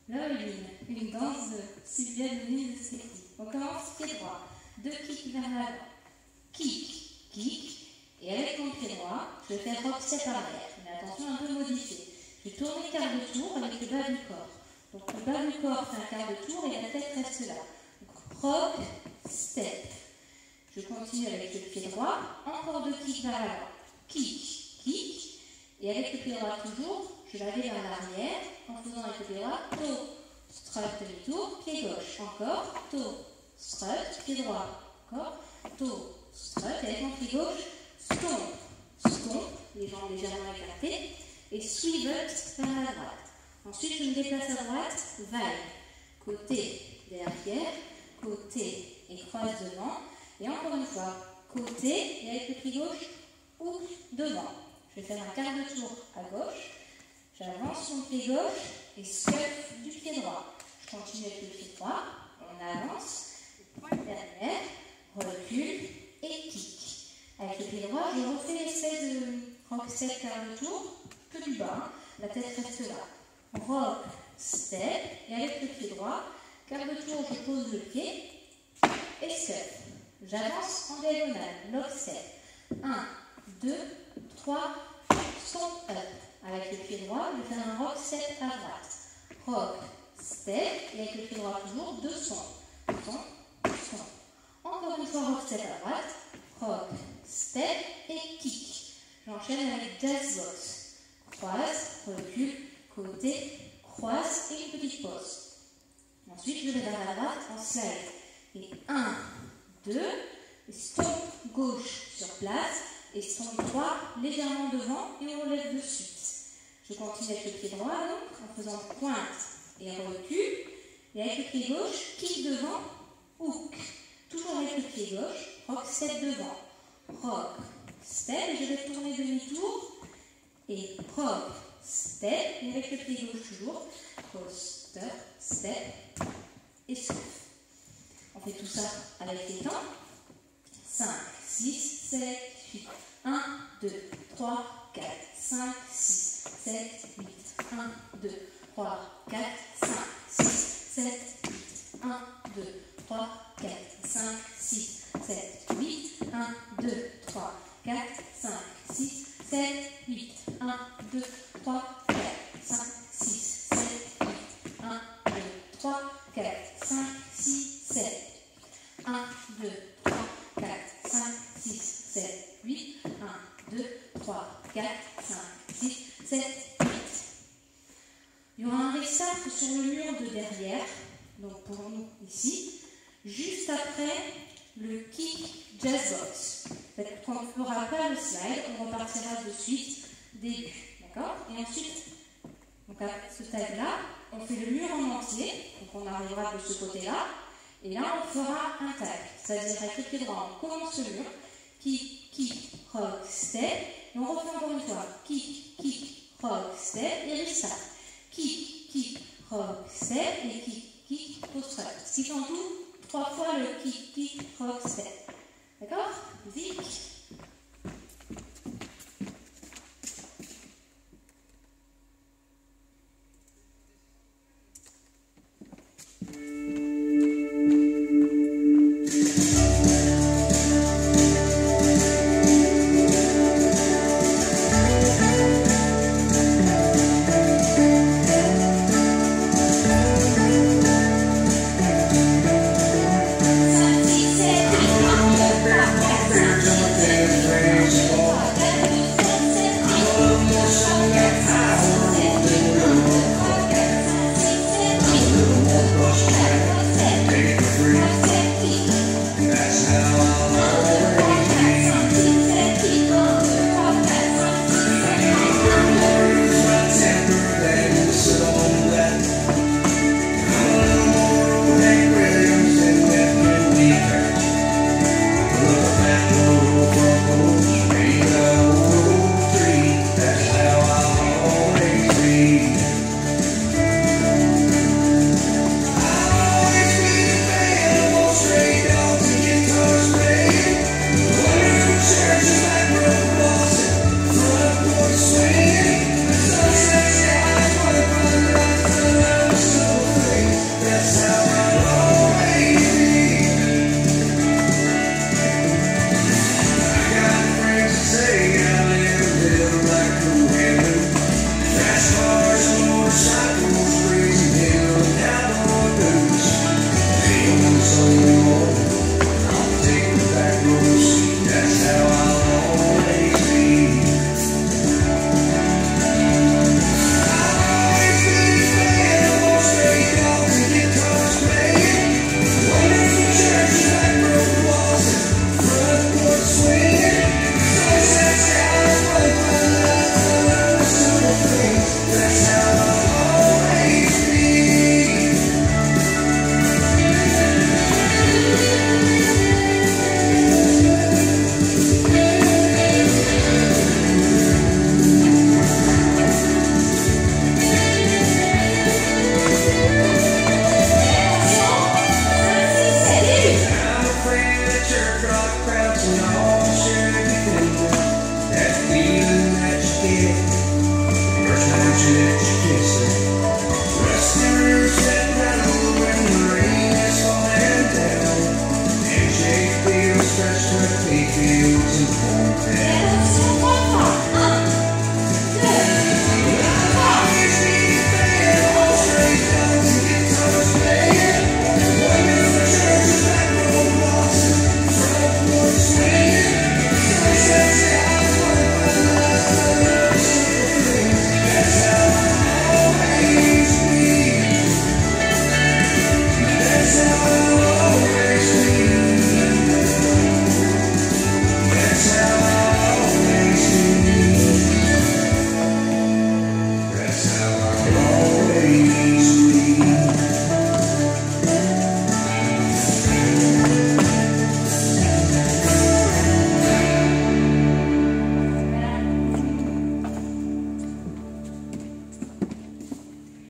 Là, une danse de Sylvia Denis de Séti. On commence pied droit, 2 kicks vers l'avant, kick, kick, et avec mon pied droit, je vais faire rock step arrière. Mais attention, un peu modifié. Je vais tourner quart de tour avec le bas du corps. Donc le bas du corps fait un quart de tour et la tête reste là. Donc rock step. Je continue avec le pied droit, encore 2 kicks vers l'avant, kick, kick, et avec le pied droit toujours, je vais aller vers l'arrière en faisant avec le pied droit, toe, strut, demi-tour, pied gauche, encore, toe, strut, pied droit, encore, toe, strut, et avec mon pied gauche, stomp, stomp, les jambes légèrement écartées, et swivel vers la droite. Ensuite, je me déplace à droite, vague, côté, derrière, côté, et croise devant, et encore une fois, côté, et avec le pied gauche, ou devant. Je vais faire un quart de tour à gauche, j'avance mon pied gauche, et scuff du pied droit. Je continue avec le pied droit, on avance, pointe derrière, recule, et kick. Avec le pied droit, je refais l'essai de rock step quart de tour, que du bas, la tête reste là. Rock step, et avec le pied droit, quart de tour, je pose le pied, et scuff. J'avance en diagonale, lock step. 1, 2, 3, stomp up. Avec le pied droit, je vais faire un rock step à droite. Rock step, et avec le pied droit toujours, 2 sons. Son, son. Encore une fois, rock step à droite. Rock step et kick. J'enchaîne avec jazz box. Croise, recule, côté, croise et une petite pause. Ensuite, je vais vers la droite en slide. Et 1, 2, stomp gauche sur place et stomp droit légèrement devant et on relève de suite. Je continue avec le pied droit donc en faisant pointe et recul et avec le pied gauche, kick devant, hook. Toujours avec le pied gauche, rock step devant, rock step et je vais tourner demi-tour et rock step et avec le pied gauche toujours, coaster, step et scuff. On fait tout ça avec les temps. 5, 6, 7, 8. 1, 2, 3, 4, 5, 6, 7, 8. 1, 2, 3, 4, 5, 6, 7, 8. 1, 2, 3, 4, 5, 6, 7, 8. 1, 2, 3, 4, 5, 6, 7, 8. 1, 2, 3, 4, 5, 6, 7, 8. 1, 2, 3, 4, 5, 6, 7. 1, 2, 3, 4, 5, 6, 7, 8. 1, 2, 3, 4, 5, 6, 7, 8. Il y aura un restart sur le mur de derrière, donc pour nous ici, juste après le kick jazz box. Quand on ne fera pas le slide, on repartira de suite début. D'accord? Et ensuite, donc après ce tag-là, on fait le mur en entier, donc on arrivera de ce côté-là. Et là, on fera un tag, c'est-à-dire avec le pied droit, on commence le mur, kick, kick, rock, step, et on refait encore une fois, kick, kick, rock, step, et restart. Kick, kick, rock, step, et kick, kick, post strut. Ce qui fait en tout 3 fois le kick, kick, rock, step. D'accord? Musique. Thank you.